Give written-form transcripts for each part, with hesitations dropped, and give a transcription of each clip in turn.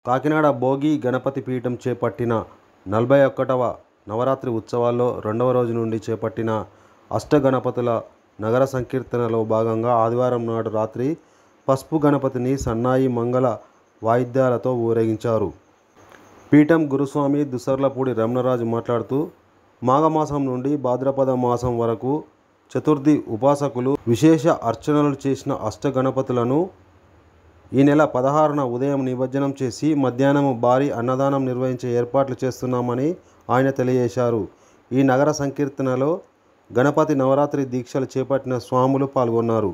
కాకినాడ భోగి గణపతి పీఠం చేపట్టిన 41వ నవరాత్రి ఉత్సవాల్లో రెండవ రోజు నుండి చేపట్టిన అష్టగణపతుల నగర సంకీర్తనలో భాగంగా ఆదివారం నాడు రాత్రి పసుపు గణపతిని సన్నాయి మంగళ వాయిద్యాలతో ఊరేగించారు. పీఠం గురుస్వామి దుసర్లపూడి రమణరాజు మాట్లాడుతూ, మాఘమాసం నుండి భాద్రపద మాసం వరకు చతుర్థి ఉపాసకులు విశేష అర్చనలు చేసిన అష్టగణపతులను ఈ నెల 16న ఉదయం నిమజ్జనం చేసి మధ్యాహ్నం భారీ అన్నదానం నిర్వహించే ఏర్పాట్లు చేస్తున్నామని ఆయన తెలియజేశారు. ఈ నగర సంకీర్తనలో గణపతి నవరాత్రి దీక్షలు చేపట్టిన స్వాములు పాల్గొన్నారు.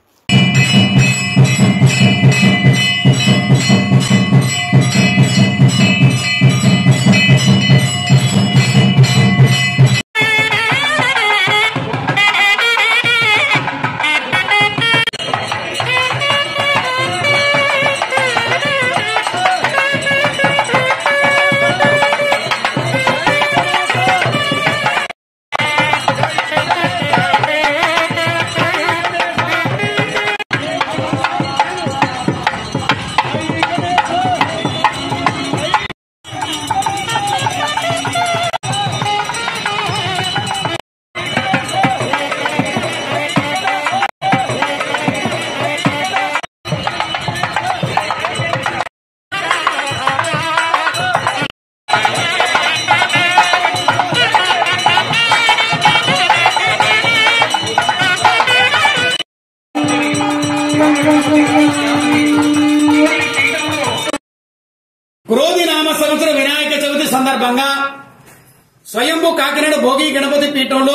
క్రోధి నామ సంవత్సర వినాయక చవితి సందర్భంగా స్వయంభూ కాకినాడ భోగి గణపతి పీఠంలో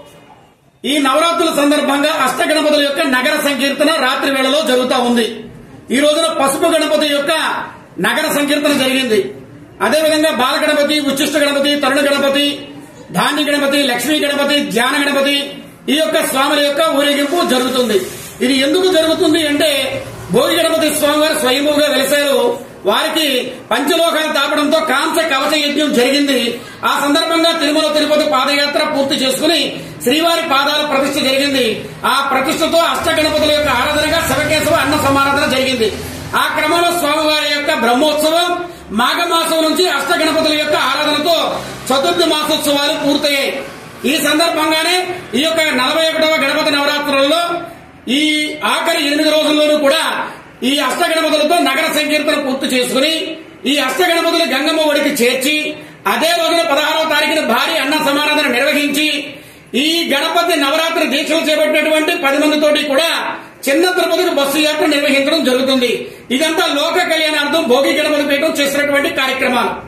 ఈ నవరాత్రుల సందర్భంగా అష్ట గణపతుల యొక్క నగర సంకీర్తన రాత్రి వేళలో జరుగుతూ ఉంది. ఈ రోజున పసుపు గణపతి యొక్క నగర సంకీర్తన జరిగింది. అదేవిధంగా బాల గణపతి, ఉచ్చిష్ట గణపతి, తరుణ గణపతి, ధాన్య గణపతి, లక్ష్మీ గణపతి, ధ్యాన గణపతి ఈ యొక్క స్వాముల యొక్క ఊరేగింపు జరుగుతుంది. ఇది ఎందుకు జరుగుతుంది అంటే, భోగి గణపతి స్వామి వారు స్వయంభూగా వెలిశారు. వారికి పంచలోకాలు తాపడంతో కాంస కవచ యజ్ఞం జరిగింది. ఆ సందర్భంగా తిరుమల తిరుపతి పాదయాత్ర పూర్తి చేసుకుని శ్రీవారి పాదాల ప్రతిష్ఠ జరిగింది. ఆ ప్రతిష్ఠతో అష్ట గణపతుల యొక్క ఆరాధనగా శివకేశవ అన్న సమారాధన జరిగింది. ఆ క్రమంలో స్వామివారి యొక్క బ్రహ్మోత్సవం మాఘమాసం నుంచి అష్ట గణపతుల యొక్క ఆరాధనతో చతుర్థి మాసోత్సవాలు పూర్తయ్యాయి. ఈ సందర్భంగానే ఈ యొక్క 41వ గణపతి నవరాత్రులలో ఈ ఆఖరి 8 రోజుల్లోనూ కూడా ఈ అష్టగణపతులతో నగర సంకీర్తన పూర్తి చేసుకుని ఈ అష్టగణపతులు గంగమ్మ ఒడికి చేర్చి అదే రోజున 16వ తారీఖున భారీ అన్న సమారాధన నిర్వహించి ఈ గణపతి నవరాత్రి దీక్షలు చేపట్టినటువంటి 10 మందితోటి కూడా చిన్న తిరుపతికి బస్సు యాత్ర నిర్వహించడం జరుగుతుంది. ఇదంతా లోక కళ్యాణార్థం భోగి గణపతి పీఠం చేసినటువంటి కార్యక్రమాలు.